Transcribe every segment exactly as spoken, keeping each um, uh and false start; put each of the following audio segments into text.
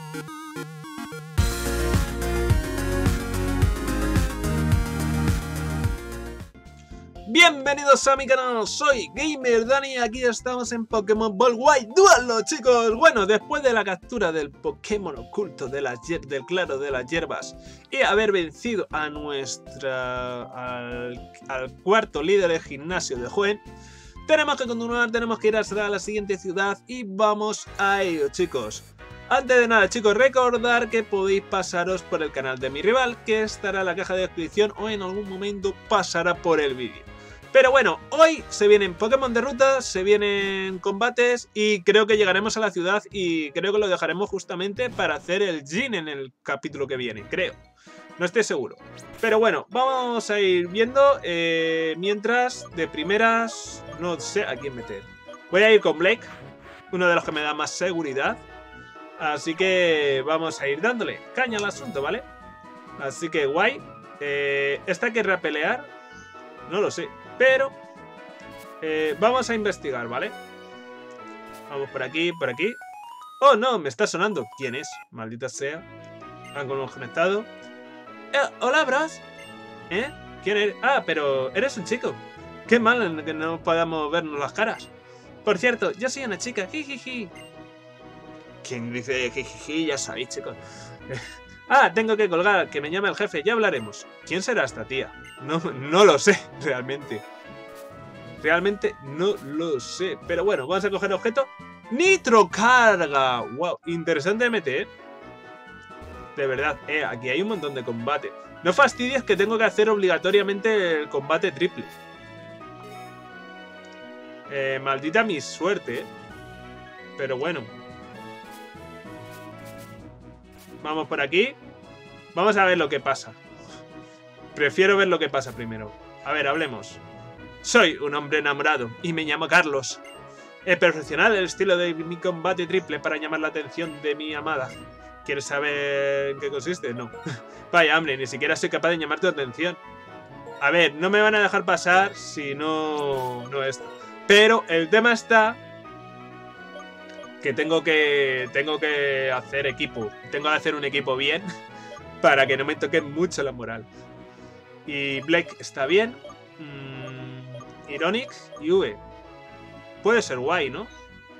Bienvenidos a mi canal, soy Gamer Dani y aquí estamos en Pokémon Ball White Duelo, chicos. Bueno, después de la captura del Pokémon oculto de las del claro de las hierbas y haber vencido a nuestra al, al cuarto líder de gimnasio de Hoenn, tenemos que continuar, tenemos que ir hasta la siguiente ciudad y vamos a ello, chicos. Antes de nada, chicos, recordar que podéis pasaros por el canal de mi rival, que estará en la caja de descripción o en algún momento pasará por el vídeo. Pero bueno, hoy se vienen Pokémon de ruta, se vienen combates y creo que llegaremos a la ciudad y creo que lo dejaremos justamente para hacer el gym en el capítulo que viene, creo. No estoy seguro. Pero bueno, vamos a ir viendo. Eh, mientras, de primeras, no sé a quién meter. Voy a ir con Blake, uno de los que me da más seguridad. Así que vamos a ir dándole caña al asunto, ¿vale? Así que guay. Eh, ¿Esta querrá pelear? No lo sé. Pero eh, vamos a investigar, ¿vale? Vamos por aquí, por aquí. ¡Oh, no! Me está sonando. ¿Quién es? Maldita sea. Han conectado. Eh, ¡Hola, bros! ¿Eh? ¿Quién eres? Ah, pero eres un chico. Qué mal que no podamos vernos las caras. Por cierto, yo soy una chica. Jijiji. ¿Quién dice jijiji? Ya sabéis, chicos. Ah, tengo que colgar, que me llama el jefe, ya hablaremos. ¿Quién será esta tía? No, no lo sé, realmente. Realmente no lo sé. Pero bueno, vamos a coger objeto. ¡Nitro carga! ¡Wow! Interesante M T, ¿eh? De verdad, eh, aquí hay un montón de combate. No fastidies que tengo que hacer obligatoriamente el combate triple. Eh, maldita mi suerte, ¿eh? Pero bueno. Vamos por aquí. Vamos a ver lo que pasa. Prefiero ver lo que pasa primero. A ver, hablemos. Soy un hombre enamorado y me llamo Carlos. He perfeccionado el estilo de mi combate triple para llamar la atención de mi amada. ¿Quieres saber en qué consiste? No. Vaya, hombre, ni siquiera soy capaz de llamar tu atención. A ver, no me van a dejar pasar si no... no esto. Pero el tema está... que tengo que tengo que hacer equipo. Tengo que hacer un equipo bien para que no me toque mucho la moral. Y Blake está bien. Mm, Ironix y V. Puede ser guay, ¿no?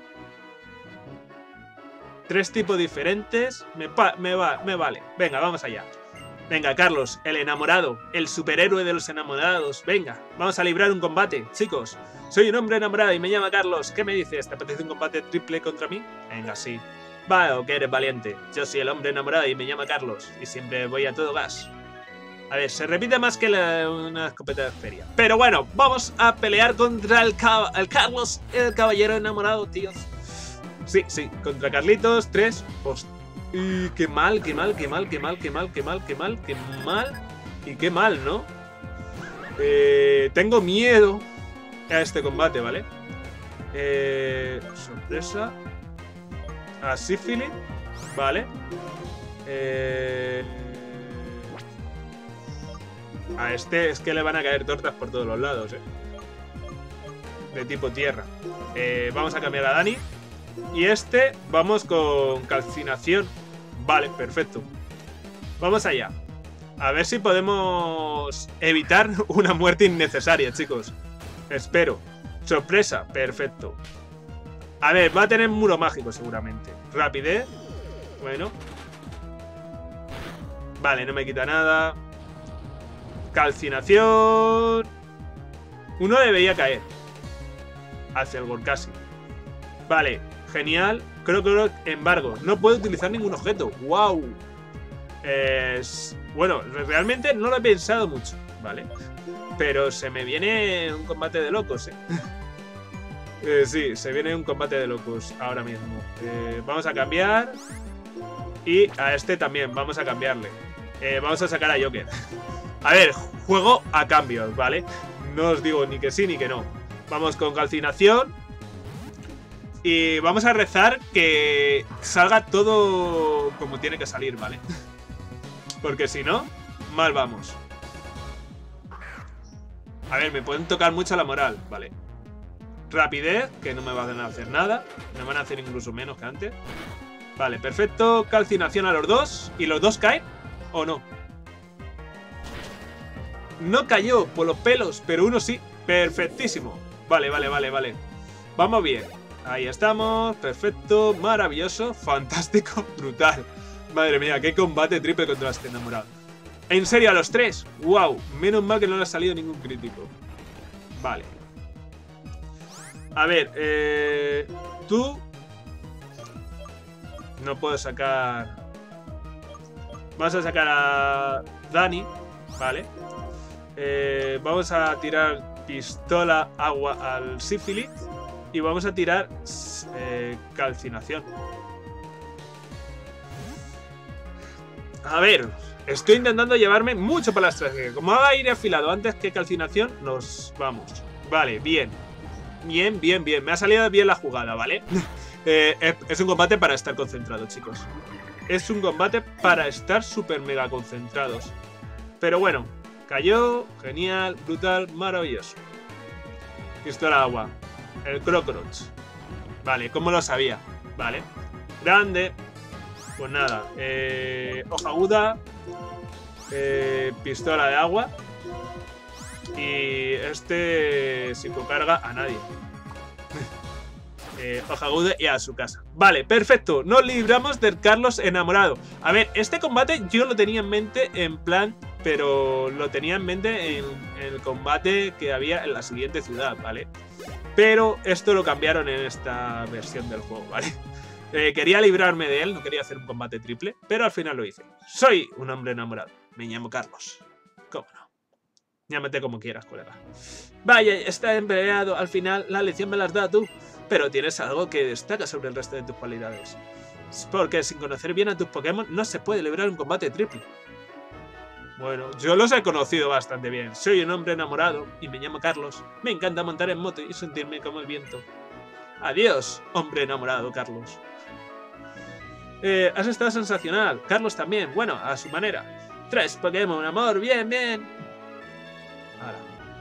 Tres tipos diferentes. Me, pa me, va me vale. Venga, vamos allá. Venga, Carlos, el enamorado. El superhéroe de los enamorados. Venga, vamos a librar un combate, chicos. Soy un hombre enamorado y me llama Carlos. ¿Qué me dices? ¿Te apetece un combate triple contra mí? Venga, sí. Va, que eres valiente. Yo soy el hombre enamorado y me llama Carlos. Y siempre voy a todo gas. A ver, se repite más que la, una escopeta de feria. Pero bueno, vamos a pelear contra el, el Carlos, el caballero enamorado, tíos. Sí, sí, contra Carlitos. Tres. Hostia. Y qué mal, qué mal, qué mal, qué mal, qué mal, qué mal, qué mal, qué mal. Y qué mal, ¿no? Eh, tengo miedo a este combate, ¿vale? Eh, sorpresa. A Sífilis. Vale. Eh, a este es que le van a caer tortas por todos los lados, ¿eh? De tipo tierra. Eh, vamos a cambiar a Dani. Y este, vamos con calcinación. Vale, perfecto. Vamos allá. A ver si podemos evitar una muerte innecesaria, chicos. Espero. Sorpresa, perfecto. A ver, va a tener muro mágico seguramente. Rapidez. Bueno. Vale, no me quita nada. Calcinación. Uno debería caer hacia el Gorkasi. Vale, genial. Creo que embargo. No puedo utilizar ningún objeto. ¡Wow! Es... Bueno, realmente no lo he pensado mucho, ¿vale? Pero se me viene un combate de locos, ¿eh? eh sí, se viene un combate de locos ahora mismo. Eh, vamos a cambiar. Y a este también, vamos a cambiarle. Eh, vamos a sacar a Joker. A ver, juego a cambios, ¿vale? No os digo ni que sí ni que no. Vamos con calcinación. Y vamos a rezar que salga todo como tiene que salir, ¿vale? Porque si no, mal vamos. A ver, me pueden tocar mucho la moral, ¿vale? Rapidez, que no me van a hacer nada. Me van a hacer incluso menos que antes. Vale, perfecto. Calcinación a los dos. ¿Y los dos caen? ¿O no? No cayó por los pelos, pero uno sí. Perfectísimo. Vale, vale, vale, vale. Vamos bien. Ahí estamos. Perfecto. Maravilloso. Fantástico. Brutal. Madre mía, qué combate triple contra este enamorado. En serio, a los tres. Wow. Menos mal que no le ha salido ningún crítico. Vale. A ver, eh... tú... No puedo sacar... Vamos a sacar a Dani. Vale. Eh, vamos a tirar pistola agua al sífilis. Y vamos a tirar eh, calcinación. A ver, estoy intentando llevarme mucho para la estrategia. Como haga aire afilado antes que calcinación, nos vamos. Vale, bien. Bien, bien, bien. Me ha salido bien la jugada, ¿vale? eh, es, es un combate para estar concentrado, chicos. Es un combate para estar súper mega concentrados. Pero bueno, cayó. Genial, brutal, maravilloso. Pistola agua. El Crocroch. Vale, ¿cómo lo sabía? Vale. Grande. Pues nada. Eh, hoja aguda. Eh, pistola de agua. Y este psicocarga a nadie. eh, hoja aguda y a su casa. Vale, perfecto. Nos libramos del Carlos enamorado. A ver, este combate yo lo tenía en mente en plan... Pero lo tenía en mente en, en el combate que había en la siguiente ciudad, ¿vale? Pero esto lo cambiaron en esta versión del juego, ¿vale? Eh, quería librarme de él, no quería hacer un combate triple, pero al final lo hice. Soy un hombre enamorado. Me llamo Carlos. ¿Cómo no? Llámate como quieras, colega. Vaya, está empleado. Al final la lección me la has dado tú. Pero tienes algo que destaca sobre el resto de tus cualidades. Porque sin conocer bien a tus Pokémon no se puede librar un combate triple. Bueno, yo los he conocido bastante bien. Soy un hombre enamorado y me llamo Carlos. Me encanta montar en moto y sentirme como el viento. Adiós, hombre enamorado, Carlos. Eh, has estado sensacional. Carlos también, bueno, a su manera. Tres Pokémon, amor, bien, bien. Ahora.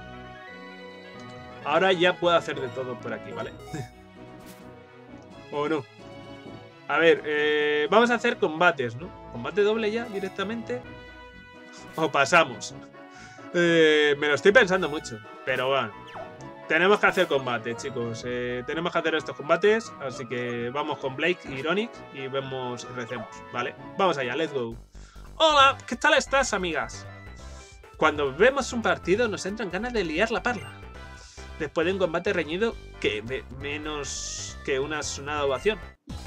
Ahora ya puedo hacer de todo por aquí, ¿vale? ¿O no? A ver, eh, vamos a hacer combates, ¿no? ¿Combate doble ya directamente? O pasamos. Eh, me lo estoy pensando mucho. Pero bueno. Tenemos que hacer combate, chicos. Eh, tenemos que hacer estos combates. Así que vamos con Blake y Ironic. Y vemos y recemos, ¿vale? Vamos allá, let's go. Hola, ¿qué tal estás, amigas? Cuando vemos un partido nos entran ganas de liar la parla. Después de un combate reñido, que me, menos que una sonada ovación.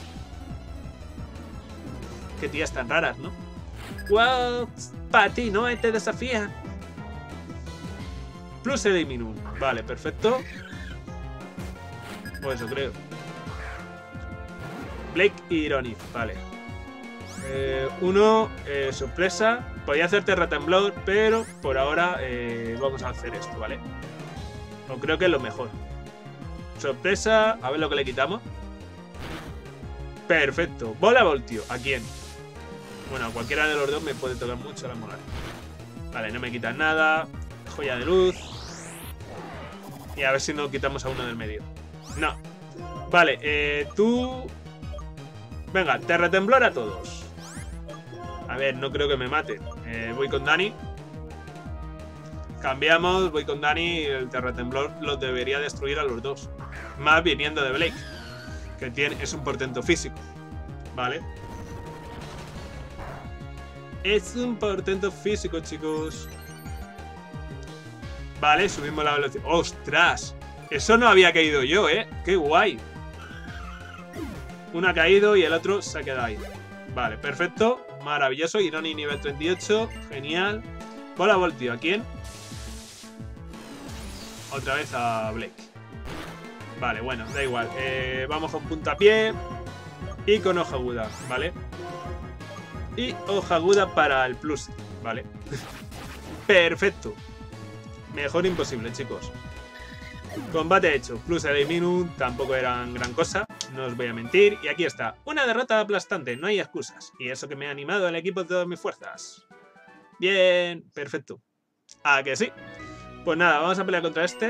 Qué tías tan raras, ¿no? Wow, para ti, ¿no? Te desafía. Plus Eliminum. Vale, perfecto. O eso creo. Blake y Ironic. Vale. Eh, uno, eh, sorpresa. Podía hacer Terra Temblor, pero por ahora eh, vamos a hacer esto, ¿vale? O creo que es lo mejor. Sorpresa. A ver lo que le quitamos. Perfecto. Bola Voltio. ¿A quién? Bueno, a cualquiera de los dos me puede tocar mucho la moral. Vale, no me quitan nada. Joya de luz. Y a ver si no quitamos a uno del medio. No. Vale, eh, tú... Venga, te retemblor a todos. A ver, no creo que me mate. Eh, voy con Dani. Cambiamos, voy con Dani y el terratemblor los debería destruir a los dos. Más viniendo de Blake, que tiene, es un portento físico. Vale. Es un portento físico, chicos. Vale, subimos la velocidad. ¡Ostras! Eso no había caído yo, ¿eh? ¡Qué guay! Uno ha caído y el otro se ha quedado ahí. Vale, perfecto. Maravilloso. Ironi nivel treinta y ocho. Genial. Bola Voltio. ¿A quién? Otra vez a Blake. Vale, bueno, da igual. Eh, vamos con puntapié. Y con hoja aguda, ¿vale? Y hoja aguda para el plus, ¿vale? Perfecto. Mejor imposible, chicos. Combate hecho. Plus Eliminum tampoco eran gran cosa, no os voy a mentir. Y aquí está. Una derrota aplastante, no hay excusas. Y eso que me ha animado el equipo de todas mis fuerzas. Bien, perfecto. ¿A que sí? Pues nada, vamos a pelear contra este.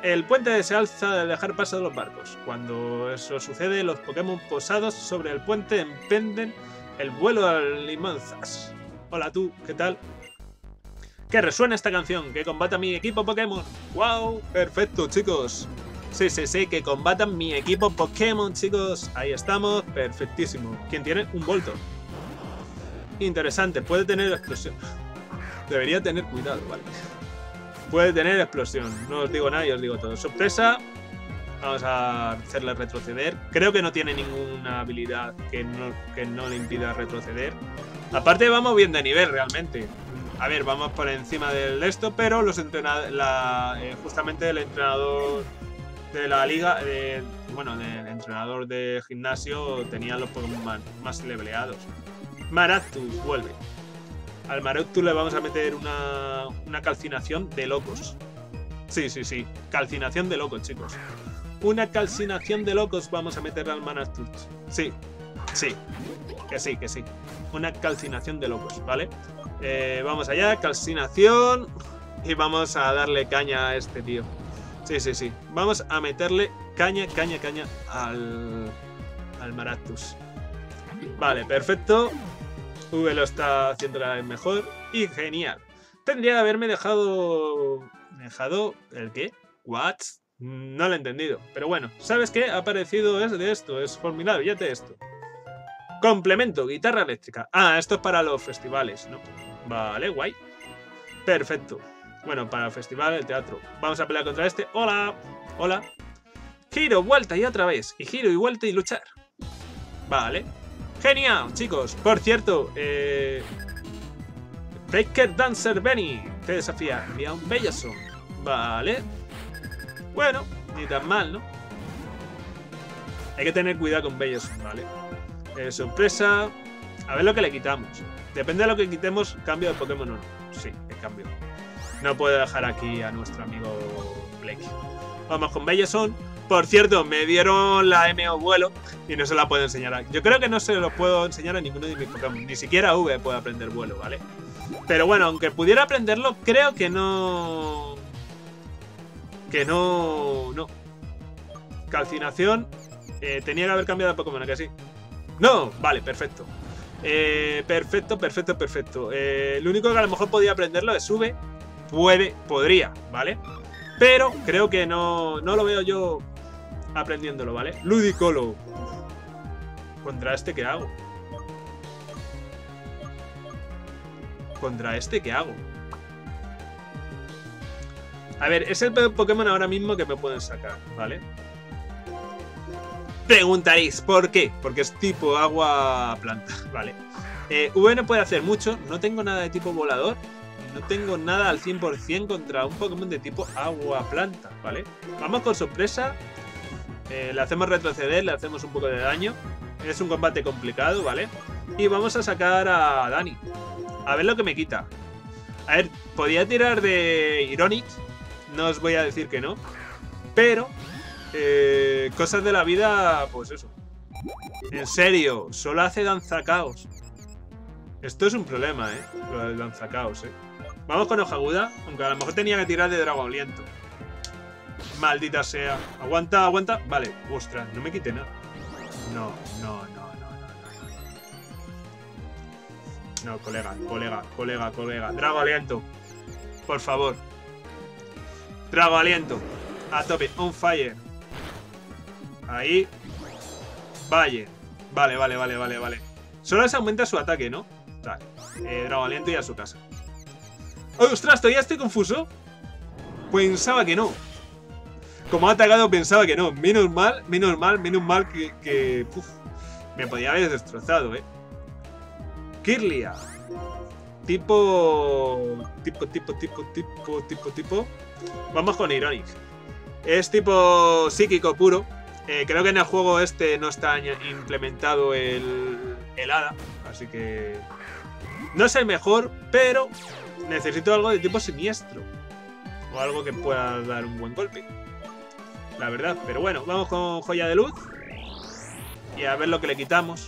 El puente se alza de dejar paso de los barcos. Cuando eso sucede, los Pokémon posados sobre el puente emprenden el vuelo al Limanzas. Hola tú, ¿qué tal? Que resuene esta canción, que combata mi equipo Pokémon. ¡Wow! Perfecto, chicos. Sí, sí, sí, que combatan mi equipo Pokémon, chicos. Ahí estamos, perfectísimo. ¿Quién tiene? Un Voltorb. Interesante, puede tener explosión. Debería tener cuidado, ¿vale? Puede tener explosión. No os digo nada y os digo todo. Sorpresa. Vamos a hacerle retroceder. Creo que no tiene ninguna habilidad que no, que no le impida retroceder. Aparte vamos bien de nivel realmente. A ver, vamos por encima del esto, pero los entrenadores, la, eh, justamente el entrenador de la liga, eh, bueno, del entrenador de gimnasio tenía los Pokémon más, más leveleados. Maractus vuelve. Al Maractus le vamos a meter una, una calcinación de locos. Sí, sí, sí. Calcinación de locos, chicos. Una calcinación de locos vamos a meter al Maractus. Sí, sí. Que sí, que sí. Una calcinación de locos, ¿vale? Eh, vamos allá, calcinación. Y vamos a darle caña a este tío. Sí, sí, sí. Vamos a meterle caña, caña, caña al, al Maractus. Vale, perfecto. V lo está haciendo cada vez mejor. Y genial. Tendría que haberme dejado... ¿Dejado el qué? ¿What? No lo he entendido. Pero bueno, ¿sabes qué? Ha aparecido es de esto. Es formidable. Fíjate esto. Complemento, guitarra eléctrica. Ah, esto es para los festivales, ¿no? Vale, guay. Perfecto. Bueno, para el festival, el teatro. Vamos a pelear contra este. ¡Hola! ¡Hola! Giro, vuelta y otra vez. Y giro y vuelta y luchar. Vale. ¡Genial, chicos! Por cierto, eh... Faker Dancer Benny te desafía. Envía un Bellosum. Vale. Bueno, ni tan mal, ¿no? Hay que tener cuidado con Bellosum, ¿vale? Eh, sorpresa. A ver lo que le quitamos. Depende de lo que quitemos, cambio de Pokémon o no. Sí, el cambio. No puedo dejar aquí a nuestro amigo Blake. Vamos con Bellosum. Por cierto, me dieron la M O vuelo y no se la puedo enseñar. A... Yo creo que no se lo puedo enseñar a ninguno de mis Pokémon. Ni siquiera V puede aprender vuelo, ¿vale? Pero bueno, aunque pudiera aprenderlo, creo que no... Que no... No. Calcinación. Eh, tenía que haber cambiado de Pokémon, ¿a que sí? No, vale, perfecto. Eh, perfecto, perfecto, perfecto. Eh, lo único que a lo mejor podía aprenderlo es V. Puede, podría, ¿vale? Pero creo que no, no lo veo yo aprendiéndolo, ¿vale? Ludicolo. ¿Contra este qué hago? ¿Contra este qué hago? A ver, es el Pokémon ahora mismo que me pueden sacar, ¿vale? Preguntaréis, ¿por qué? Porque es tipo agua-planta, vale. Eh, V no puede hacer mucho, no tengo nada de tipo volador. No tengo nada al cien por cien contra un Pokémon de tipo agua-planta, ¿vale? Vamos con sorpresa. Eh, le hacemos retroceder, le hacemos un poco de daño. Es un combate complicado, ¿vale? Y vamos a sacar a Dani. A ver lo que me quita. A ver, podía tirar de Ironic. No os voy a decir que no. Pero, eh, cosas de la vida, pues eso. En serio, solo hace danzacaos. Esto es un problema, ¿eh? Lo del danzacaos, ¿eh? Vamos con hoja aguda, aunque a lo mejor tenía que tirar de Dragon Aliento. Maldita sea. Aguanta, aguanta. Vale, ostras, no me quite nada. No, no, no, no, no, no. No, colega, colega, colega, colega. Dragon Aliento. Por favor. Dragon Aliento. A tope. On fire. Ahí. Vale. Vale, vale, vale, vale, vale. Solo se aumenta su ataque, ¿no? Vale. Eh, Dragon Aliento y a su casa. ¡Ostras! ¿Todavía estoy confuso? Pensaba que no. Como ha atacado pensaba que no. Menos mal, menos mal, menos mal que... que uf, me podía haber destrozado, ¿eh? Kirlia. Tipo... Tipo, tipo, tipo, tipo, tipo, tipo... Vamos con Ironic. Es tipo psíquico puro. Eh, creo que en el juego este no está implementado el... el hada. Así que... No es el mejor, pero... necesito algo de tipo siniestro. O algo que pueda dar un buen golpe. La verdad. Pero bueno, vamos con Joya de Luz. Y a ver lo que le quitamos.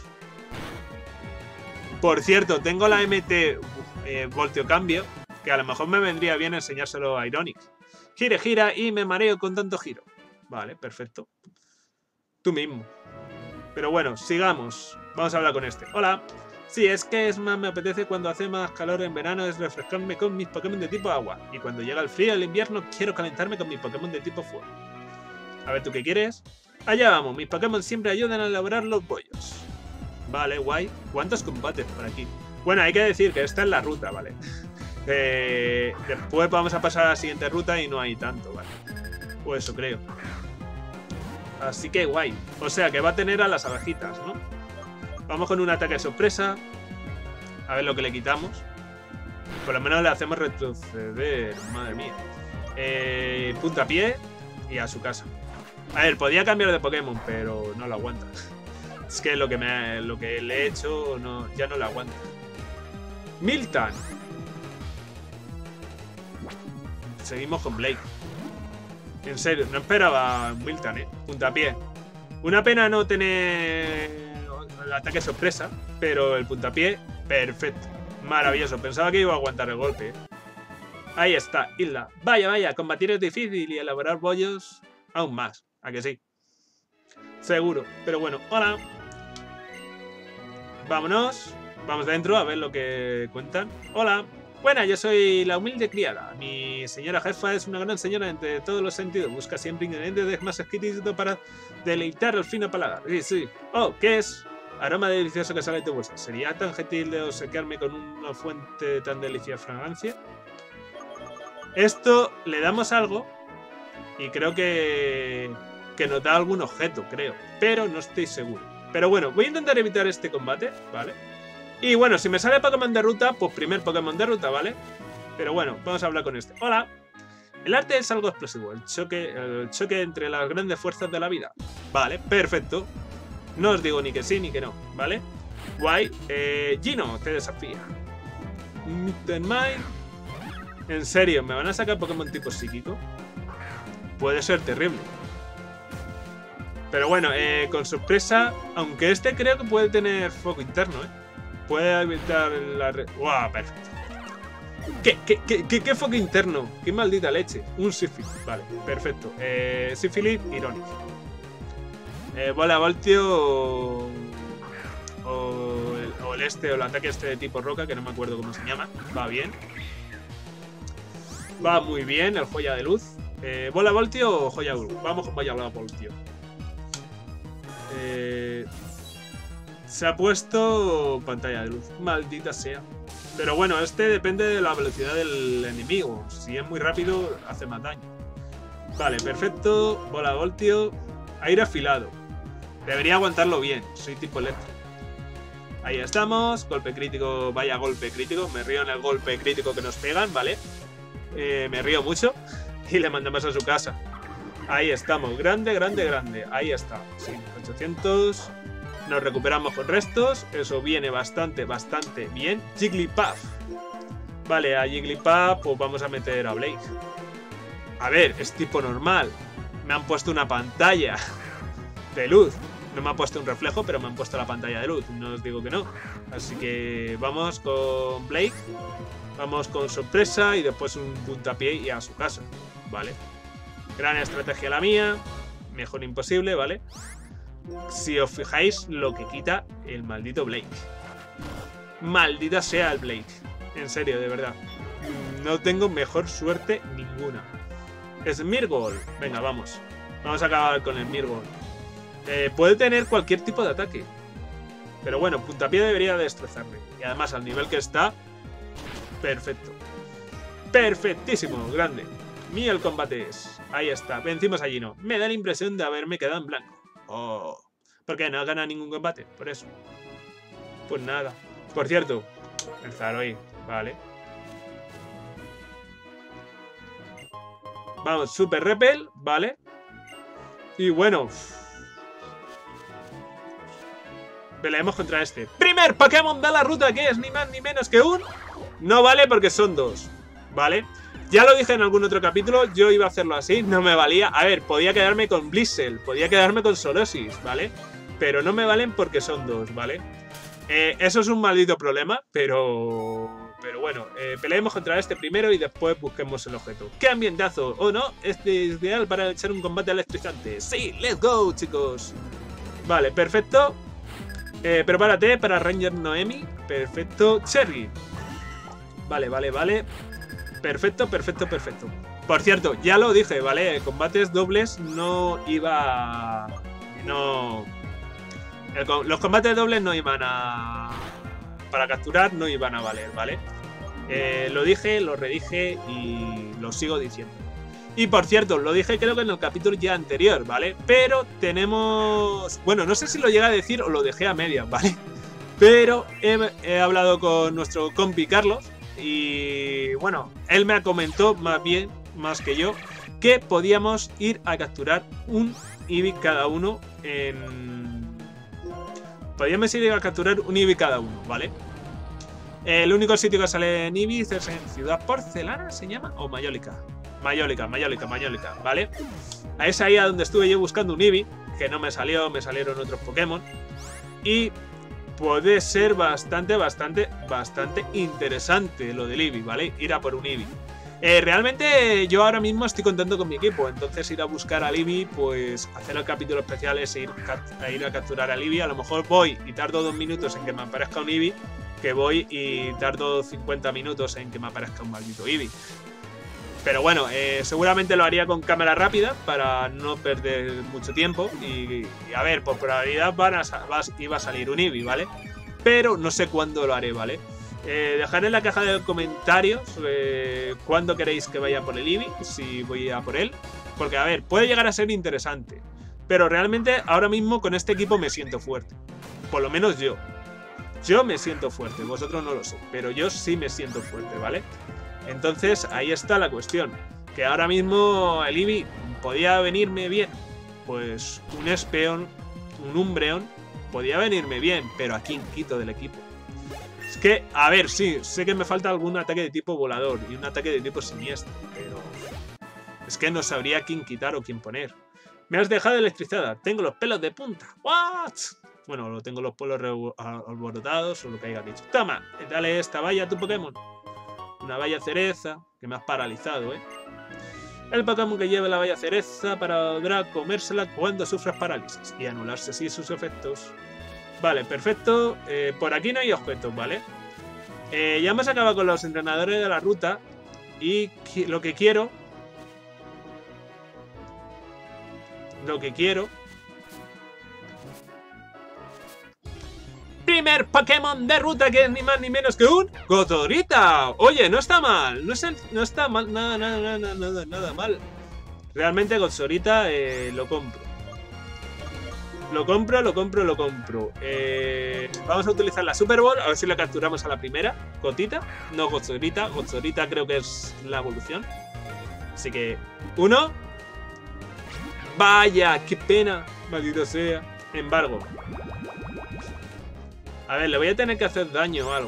Por cierto, tengo la M T eh, Volteo Cambio. Que a lo mejor me vendría bien enseñárselo a Ironic. Gire, gira y me mareo con tanto giro. Vale, perfecto. Tú mismo. Pero bueno, sigamos. Vamos a hablar con este. Hola. Sí, es que es más me apetece cuando hace más calor en verano es refrescarme con mis Pokémon de tipo agua. Y cuando llega el frío, el invierno, quiero calentarme con mis Pokémon de tipo fuego. A ver, ¿tú qué quieres? Allá vamos, mis Pokémon siempre ayudan a elaborar los bollos. Vale, guay. ¿Cuántos combates por aquí? Bueno, hay que decir que esta es la ruta, ¿vale? eh, después vamos a pasar a la siguiente ruta y no hay tanto, ¿vale? O eso creo. Así que guay. O sea, que va a tener a las abejitas, ¿no? Vamos con un ataque de sorpresa. A ver lo que le quitamos. Por lo menos le hacemos retroceder. Madre mía. Eh, puntapié y a su casa. A ver, podía cambiar de Pokémon, pero no lo aguanta. Es que lo que, me, lo que le he hecho no, ya no lo aguanta. Miltank. Seguimos con Blake. En serio, no esperaba Miltank, ¿eh? Puntapié. Una pena no tener el ataque sorpresa, pero el puntapié, perfecto. Maravilloso. Pensaba que iba a aguantar el golpe, ¿eh? Ahí está, Isla. Vaya, vaya, combatir es difícil y elaborar bollos aún más. ¿A que sí? Seguro. Pero bueno, hola. Vámonos. Vamos dentro a ver lo que cuentan. Hola. Buena, yo soy la humilde criada. Mi señora jefa es una gran señora entre todos los sentidos. Busca siempre ingredientes más exquisitos para deleitar el fino paladar. Sí, sí. Oh, ¿qué es? Aroma delicioso que sale de tu bolsa. ¿Sería tan gentil de obsequiarme con una fuente de tan deliciosa fragancia? Esto le damos algo y creo que, que nos da algún objeto, creo. Pero no estoy seguro. Pero bueno, voy a intentar evitar este combate, ¿vale? Y bueno, si me sale Pokémon de ruta, pues primer Pokémon de ruta, ¿vale? Pero bueno, vamos a hablar con este. Hola. El arte es algo explosivo, el choque, el choque entre las grandes fuerzas de la vida. Vale, perfecto. No os digo ni que sí ni que no, ¿vale? Guay. Eh, Gino, te desafía. Mittenmine. En serio, ¿me van a sacar Pokémon tipo psíquico? Puede ser terrible. Pero bueno, eh, con sorpresa, aunque este creo que puede tener foco interno, ¿eh? Puede evitar la... Re... ¡Wow! Perfecto. ¿Qué, qué, qué, qué, qué foco interno? ¡Qué maldita leche! Un sífilis. Vale, perfecto. Eh, sífilis, irónico. Eh, bola voltio o, o, el, o el este o el ataque este de tipo roca, que no me acuerdo cómo se llama. Va bien. Va muy bien el joya de luz. Eh, bola voltio o joya de luz. Vamos con bola voltio. Eh... Se ha puesto pantalla de luz. Maldita sea. Pero bueno, este depende de la velocidad del enemigo. Si es muy rápido, hace más daño. Vale, perfecto. Bola de voltio. Aire afilado. Debería aguantarlo bien. Soy tipo eléctrico. Ahí estamos. Golpe crítico. Vaya golpe crítico. Me río en el golpe crítico que nos pegan, ¿vale? Eh, me río mucho. Y le mandamos a su casa. Ahí estamos. Grande, grande, grande. Ahí está. Sí, ochocientos... Nos recuperamos con restos. Eso viene bastante, bastante bien. Jigglypuff. Vale, a Jigglypuff pues vamos a meter a Blake. A ver, es tipo normal. Me han puesto una pantalla de luz. No me han puesto un reflejo, pero me han puesto la pantalla de luz. No os digo que no. Así que vamos con Blake. Vamos con sorpresa y después un puntapié y a su casa. Vale. Gran estrategia la mía. Mejor imposible, ¿vale? Si os fijáis lo que quita el maldito Blake. Maldita sea el Blake. En serio, de verdad. No tengo mejor suerte ninguna. Smeargle. Venga, vamos. Vamos a acabar con el Smeargle. Eh, puede tener cualquier tipo de ataque. Pero bueno, puntapié debería destrozarle. Y además al nivel que está, perfecto. Perfectísimo, grande. Mío el combate es. Ahí está, vencimos a Gino. Me da la impresión de haberme quedado en blanco. Oh, ¿por qué? No ha ganado ningún combate, por eso. Pues nada. Por cierto, el Zaroi, vale. Vamos, Super Repel, vale. Y bueno, peleemos contra este. Primer Pokémon de la ruta, que es ni más ni menos que un... No vale porque son dos, ¿vale? Ya lo dije en algún otro capítulo, yo iba a hacerlo así, no me valía. A ver, podía quedarme con Blizzle, podía quedarme con Solosis, ¿vale? Pero no me valen porque son dos, ¿vale? Eh, eso es un maldito problema, pero... pero bueno, eh, peleemos contra este primero y después busquemos el objeto. ¡Qué ambientazo! ¿O no? Este es ideal para echar un combate electrizante. ¡Sí! ¡Let's go, chicos! Vale, perfecto. Eh, prepárate para Ranger Noemi. Perfecto. Cherry. Vale, vale, vale. Perfecto, perfecto, perfecto. Por cierto, ya lo dije, ¿vale? Combates dobles no iba... No... El, los combates dobles no iban a... Para capturar no iban a valer, ¿vale? Eh, lo dije, lo redije y lo sigo diciendo. Y por cierto, lo dije creo que en el capítulo ya anterior, ¿vale? Pero tenemos... Bueno, no sé si lo llega a decir o lo dejé a medias, ¿vale? Pero he, he hablado con nuestro compi Carlos y... Bueno, él me comentó más bien, más que yo, que podíamos ir a capturar un Eevee cada uno en... Podríamos ir a capturar un Eevee cada uno, ¿vale? El único sitio que sale en Eevee es en Ciudad Porcelana, ¿se llama? O Mayólica. Mayólica, Mayólica, Mayólica, ¿vale? A esa ahí a donde estuve yo buscando un Eevee, que no me salió, me salieron otros Pokémon. Y puede ser bastante, bastante, bastante interesante lo del Eevee, ¿vale? Ir a por un Eevee. Eh, realmente yo ahora mismo estoy contento con mi equipo, entonces ir a buscar al Eevee, pues hacer el capítulo especial es ir a, ir a capturar al Eevee. A lo mejor voy y tardo dos minutos en que me aparezca un Eevee, que voy y tardo cincuenta minutos en que me aparezca un maldito Eevee. Pero bueno, eh, seguramente lo haría con cámara rápida para no perder mucho tiempo. Y, y a ver, por probabilidad van a, va, iba a salir un Eevee, ¿vale? Pero no sé cuándo lo haré, ¿vale? Eh, dejad en la caja de comentarios eh, cuándo queréis que vaya por el Eevee, si voy a por él. Porque, a ver, puede llegar a ser interesante. Pero realmente ahora mismo con este equipo me siento fuerte. Por lo menos yo. Yo me siento fuerte, vosotros no lo sé. Pero yo sí me siento fuerte, ¿vale? Entonces, ahí está la cuestión. Que ahora mismo el Eevee podía venirme bien. Pues un Espeon, un Umbreon, podía venirme bien. Pero ¿a quién quito del equipo? Es que, a ver, sí, sé que me falta algún ataque de tipo volador y un ataque de tipo siniestro, pero es que no sabría quién quitar o quién poner. Me has dejado electrizada, tengo los pelos de punta. ¿What? Bueno, lo tengo los pelos alborotados o lo que haya dicho. Toma, dale esta valla a tu Pokémon. Una valla cereza, que me has paralizado, ¿eh? El Pokémon que lleve la valla cereza podrá comérsela cuando sufras parálisis y anularse así sus efectos. Vale, perfecto. Eh, por aquí no hay objetos, ¿vale? Eh, ya hemos acabado con los entrenadores de la ruta. Y lo que quiero... Lo que quiero... Primer Pokémon de ruta, que es ni más ni menos que un Godzorita. Oye, no está mal. No, es el, no está mal. Nada, nada, nada, nada, nada mal. Realmente Godzorita eh, lo compro. Lo compro, lo compro, lo compro. Eh, vamos a utilizar la Super Ball. A ver si la capturamos a la primera. Gotita. No Godzorita. Godzorita creo que es la evolución. Así que... Uno. Vaya, qué pena. Maldito sea. Embargo. A ver, le voy a tener que hacer daño o algo.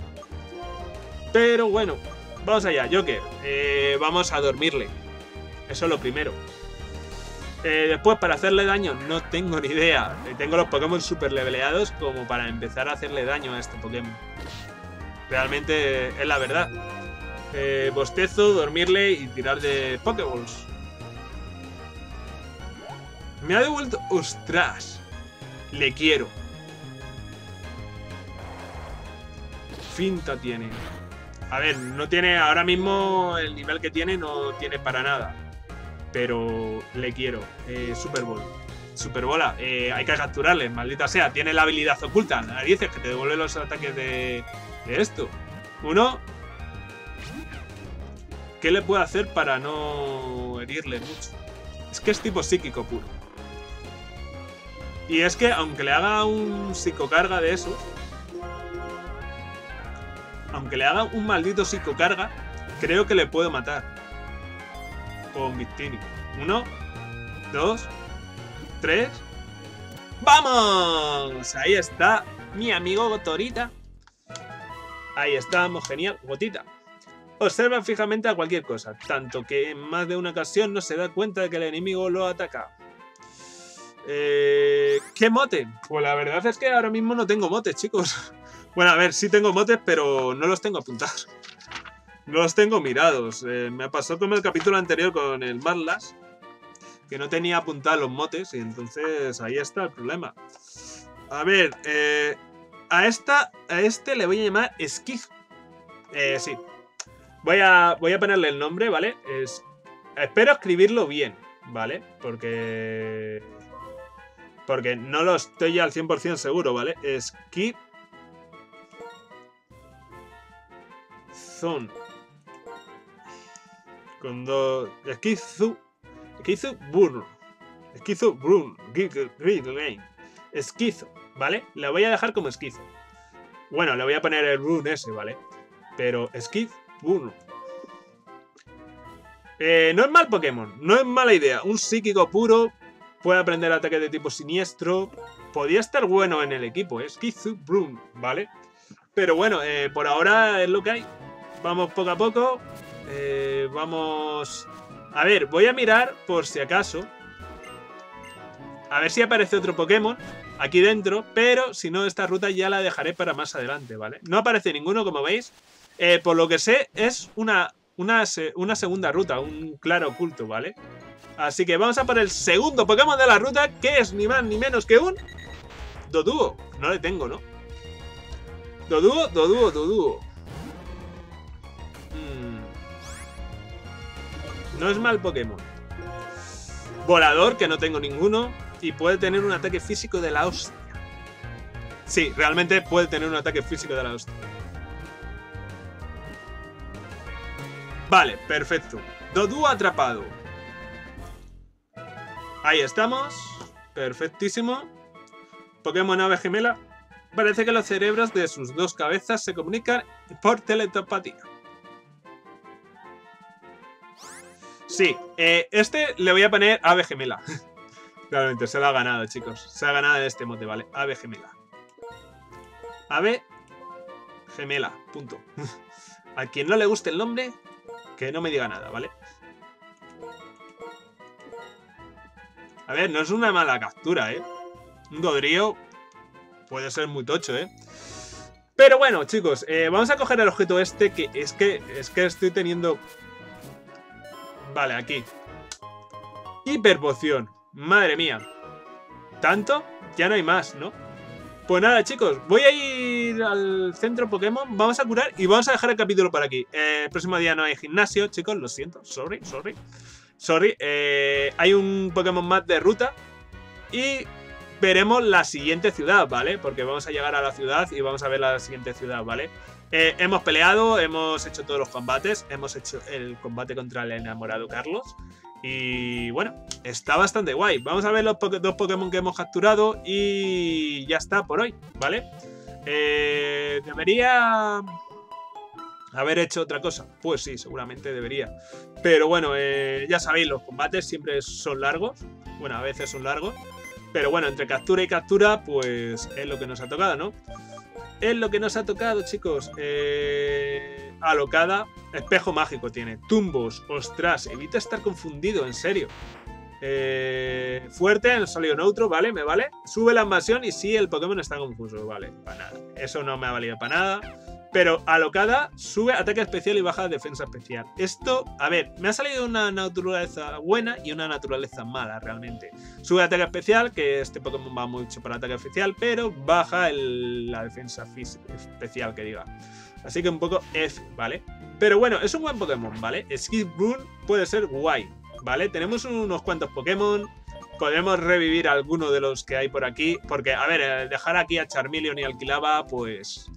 Pero bueno. Vamos allá, Joker. Eh, vamos a dormirle. Eso es lo primero. Eh, después, para hacerle daño, no tengo ni idea. Tengo los Pokémon super leveleados como para empezar a hacerle daño a este Pokémon. Realmente es la verdad. Eh, bostezo, dormirle y tirar de Pokéballs. Me ha devuelto... ¡Ostras! Le quiero. Finta tiene. A ver, no tiene... Ahora mismo el nivel que tiene no tiene para nada. Pero le quiero. Eh, Super Bowl. Super Bola. Eh, hay que capturarle, maldita sea. Tiene la habilidad oculta. Narices, que te devuelve los ataques de, de esto. Uno. ¿Qué le puedo hacer para no herirle mucho? Es que es tipo psíquico puro. Y es que aunque le haga un psicocarga de eso, aunque le haga un maldito psicocarga, creo que le puedo matar. Con Victini. Uno, dos, tres. ¡Vamos! Ahí está mi amigo Gotorita. Ahí estamos, genial. Gotita. Observa fijamente a cualquier cosa, tanto que en más de una ocasión no se da cuenta de que el enemigo lo ataca. Eh, ¿Qué mote? Pues la verdad es que ahora mismo no tengo motes, chicos. Bueno, a ver, sí tengo motes, pero no los tengo apuntados. No los tengo mirados. Eh, me pasó como el capítulo anterior con el Marlas, que no tenía apuntados los motes, y entonces ahí está el problema. A ver, eh, a, esta, a este le voy a llamar Esquizo. Eh, sí. Voy a, voy a ponerle el nombre, ¿vale? Es, espero escribirlo bien, ¿vale? Porque... Porque no lo estoy ya al cien por cien seguro, ¿vale? Esquizo. Zone. Con dos... Esquizo... Esquizo Burn. Esquizo Burn. Esquizo, ¿vale? La voy a dejar como esquizo. Bueno, le voy a poner el Burn ese, ¿vale? Pero Esquizo Burn. Eh, no es mal Pokémon. No es mala idea. Un psíquico puro. Puede aprender ataques de tipo siniestro. Podría estar bueno en el equipo, ¿eh? Esquizo Burn, ¿vale? Pero bueno, eh, por ahora es lo que hay. Vamos poco a poco. Eh, vamos... A ver, voy a mirar por si acaso. A ver si aparece otro Pokémon aquí dentro. Pero si no, esta ruta ya la dejaré para más adelante, ¿vale? No aparece ninguno, como veis. Eh, por lo que sé, es una, una, una segunda ruta. Un claro oculto, ¿vale? Así que vamos a por el segundo Pokémon de la ruta. Que es ni más ni menos que un... Doduo. No le tengo, ¿no? Doduo, Doduo, Doduo. No es mal Pokémon. Volador, que no tengo ninguno. Y puede tener un ataque físico de la hostia. Sí, realmente puede tener un ataque físico de la hostia. Vale, perfecto. Doduo atrapado. Ahí estamos. Perfectísimo. Pokémon ave gemela. Parece que los cerebros de sus dos cabezas se comunican por telepatía. Sí, eh, este le voy a poner ave gemela. Realmente, se lo ha ganado, chicos. Se ha ganado este mote, ¿vale? Ave gemela. Ave gemela, punto. A quien no le guste el nombre, que no me diga nada, ¿vale? A ver, no es una mala captura, ¿eh? Un Dodrio puede ser muy tocho, ¿eh? Pero bueno, chicos, eh, vamos a coger el objeto este, que es que, es que estoy teniendo... Vale, aquí. Hiperpoción. Madre mía. ¿Tanto? Ya no hay más, ¿no? Pues nada, chicos. Voy a ir al centro Pokémon. Vamos a curar y vamos a dejar el capítulo por aquí. Eh, el próximo día no hay gimnasio, chicos. Lo siento. Sorry, sorry. Sorry. Eh, hay un Pokémon más de ruta. Y veremos la siguiente ciudad, ¿vale? Porque vamos a llegar a la ciudad y vamos a ver la siguiente ciudad, ¿vale? Eh, hemos peleado, hemos hecho todos los combates, hemos hecho el combate contra el enamorado Carlos y bueno, está bastante guay. Vamos a ver los po dos Pokémon que hemos capturado y ya está por hoy, ¿vale? Eh, debería haber hecho otra cosa, pues sí, seguramente debería. Pero bueno, eh, ya sabéis, los combates siempre son largos, bueno, a veces son largos, pero bueno, entre captura y captura, pues es lo que nos ha tocado, ¿no? Es lo que nos ha tocado, chicos. Eh, alocada. Espejo mágico tiene. Tumbos. Ostras, evita estar confundido, en serio. Eh, fuerte en sólido neutro, ¿vale? Me vale. Sube la invasión y sí, el Pokémon está confuso, vale. Para nada. Eso no me ha valido para nada. Pero alocada, sube ataque especial y baja defensa especial. Esto, a ver, me ha salido una naturaleza buena y una naturaleza mala, realmente. Sube ataque especial, que este Pokémon va mucho para ataque especial, pero baja el, la defensa especial, que diga. Así que un poco F, ¿vale? Pero bueno, es un buen Pokémon, ¿vale? Esquizo Burn puede ser guay, ¿vale? Tenemos unos cuantos Pokémon. Podemos revivir alguno de los que hay por aquí. Porque, a ver, dejar aquí a Charmeleon y Alquilava, pues...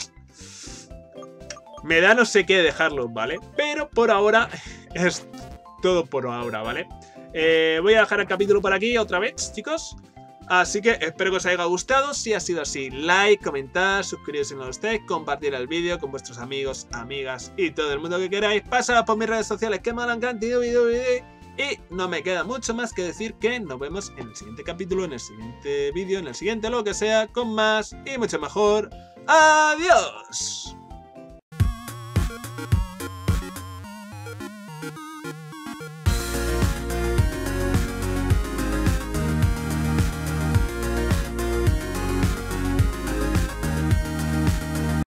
me da no sé qué dejarlos, ¿vale? Pero por ahora es todo por ahora, ¿vale? Eh, voy a dejar el capítulo por aquí otra vez, chicos. Así que espero que os haya gustado. Si ha sido así, like, comentar, suscribiros si no lo estáis, compartir el vídeo con vuestros amigos, amigas y todo el mundo que queráis. Pasad por mis redes sociales que me han encantado, video, video. Y no me queda mucho más que decir que nos vemos en el siguiente capítulo, en el siguiente vídeo, en el siguiente lo que sea, con más y mucho mejor. ¡Adiós!